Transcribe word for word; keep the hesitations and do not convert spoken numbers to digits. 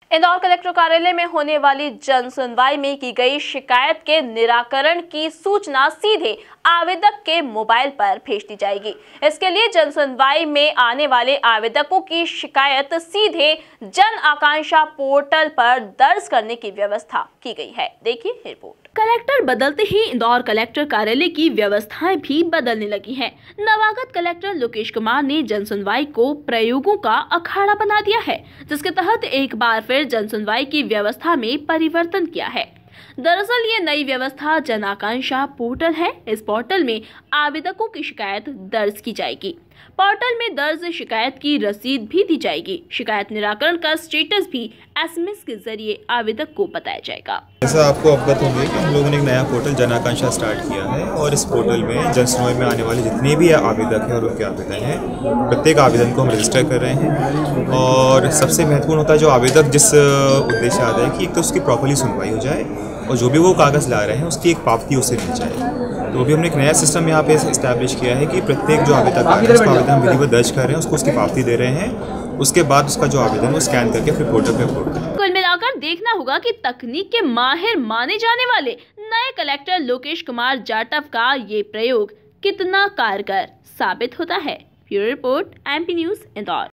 Indore collector कार्यालय में होने वाली जन सुनवाई में की गई शिकायत के निराकरण की सूचना सीधे आवेदक के मोबाइल पर भेज दी जाएगी। इसके लिए जन सुनवाई में आने वाले आवेदकों की शिकायत सीधे जन आकांक्षा पोर्टल पर दर्ज करने की व्यवस्था की गई है। देखिए रिपोर्ट। कलेक्टर बदलते ही इंदौर कलेक्टर कार्यालय की व्यवस्थाएं भी बदलने लगी हैं। नवागत कलेक्टर लोकेश कुमार ने जन सुनवाई को प्रयोगों का अखाड़ा बना दिया है, जिसके तहत एक बार फिर जन सुनवाई की व्यवस्था में परिवर्तन किया है। दरअसल ये नई व्यवस्था जन आकांक्षा पोर्टल है। इस पोर्टल में आवेदकों की शिकायत दर्ज की जाएगी। पोर्टल में दर्ज शिकायत की रसीद भी दी जाएगी। शिकायत निराकरण का स्टेटस भी एसएमएस के जरिए आवेदक को बताया जाएगा। जैसा आपको अवगत होंगे कि हम लोगों ने एक नया पोर्टल जन आकांक्षा स्टार्ट किया है और इस पोर्टल में जन सुनवाई में आने वाले जितने भी आवेदक हैं और उनके आवेदन हैं, प्रत्येक आवेदन को हम रजिस्टर कर रहे हैं। और सबसे महत्वपूर्ण होता है जो आवेदक जिस उद्देश्य आता है कि एक तो उसकी प्रॉपर्ली सुनवाई हो जाए और जो भी वो कागज़ ला रहे हैं उसकी एक पावती उससे मिल जाए। तो अभी हमने एक नया सिस्टम यहाँ पे इस्टेब्लिश किया है कि प्रत्येक जो आवेदक आ रहे हैं उसको आवेदन विधिवत दर्ज कर रहे हैं, उसको उसकी पावती दे रहे हैं। उसके बाद उसका जो आवेदन वो स्कैन करके फिर पोर्टल पे अपलोड करें। कुल मिलाकर देखना होगा कि तकनीक के माहिर माने जाने वाले नए कलेक्टर लोकेश कुमार जाटव का ये प्रयोग कितना कारगर साबित होता है। Bureau report, MP news, Indore.